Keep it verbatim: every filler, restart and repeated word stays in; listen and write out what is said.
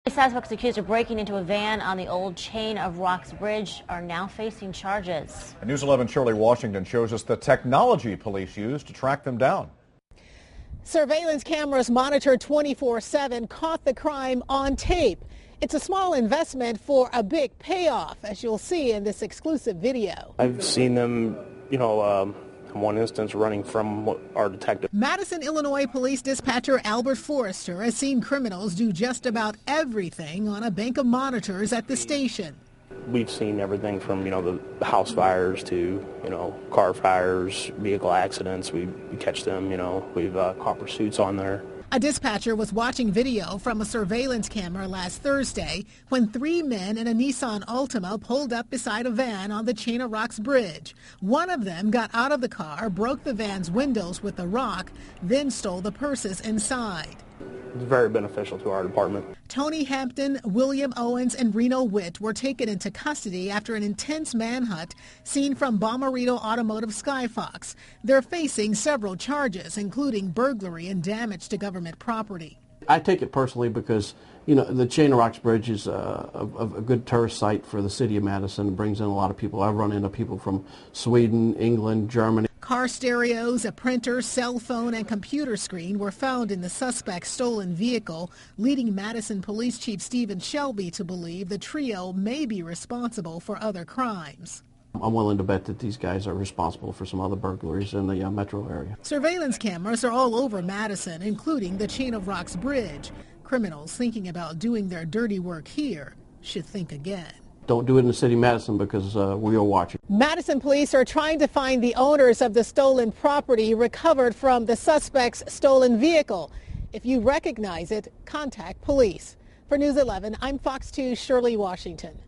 Suspects accused of breaking into a van on the old Chain of Rocks Bridge are now facing charges. News eleven Shirley Washington shows us the technology police used to track them down. Surveillance cameras monitored twenty-four seven caught the crime on tape. It's a small investment for a big payoff, as you'll see in this exclusive video. I've seen them, you know, um, in one instance running from our detective. Madison, Illinois police dispatcher Albert Forrester has seen criminals do just about everything on a bank of monitors at the station. We've seen everything from, you know, the house fires to, you know, car fires, vehicle accidents. We, we catch them, you know. We've uh, caught pursuits on there. A dispatcher was watching video from a surveillance camera last Thursday when three men in a Nissan Altima pulled up beside a van on the Chain of Rocks Bridge. One of them got out of the car, broke the van's windows with a rock, then stole the purses inside. It's very beneficial to our department. Tony Hampton, William Owens, and Reno Witt were taken into custody after an intense manhunt seen from Bomarito Automotive Skyfox. They're facing several charges, including burglary and damage to government property. I take it personally because, you know, the Chain of Rocks Bridge is a, a, a good tourist site for the city of Madison. It brings in a lot of people. I've run into people from Sweden, England, Germany. Car stereos, a printer, cell phone, and computer screen were found in the suspect's stolen vehicle, leading Madison Police Chief Stephen Shelby to believe the trio may be responsible for other crimes. I'm willing to bet that these guys are responsible for some other burglaries in the uh, metro area. Surveillance cameras are all over Madison, including the Chain of Rocks Bridge. Criminals thinking about doing their dirty work here should think again. Don't do it in the city of Madison because uh, we are watching. Madison police are trying to find the owners of the stolen property recovered from the suspect's stolen vehicle. If you recognize it, contact police. For News eleven, I'm Fox two's Shirley Washington.